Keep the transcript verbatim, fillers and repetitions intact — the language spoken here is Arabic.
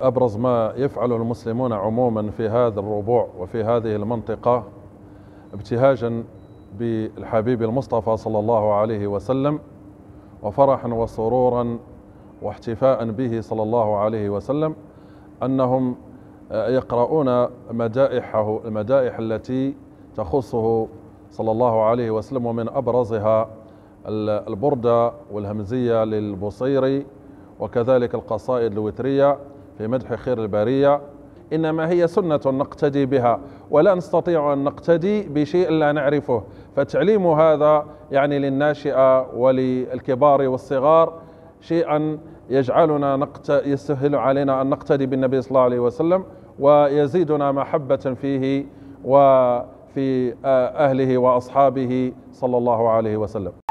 أبرز ما يفعله المسلمون عموما في هذا الربوع وفي هذه المنطقة ابتهاجا بالحبيب المصطفى صلى الله عليه وسلم، وفرحا وسرورا واحتفاء به صلى الله عليه وسلم، أنهم يقرؤون مدائحه المدائح التي تخصه صلى الله عليه وسلم، ومن أبرزها البردة والهمزية للبصيري، وكذلك القصائد الوترية في مدح خير البرية. إنما هي سنة نقتدي بها، ولا نستطيع أن نقتدي بشيء لا نعرفه، فتعليم هذا يعني للناشئة وللكبار والصغار شيئا يجعلنا نقت... يسهل علينا أن نقتدي بالنبي صلى الله عليه وسلم، ويزيدنا محبة فيه وفي أهله وأصحابه صلى الله عليه وسلم.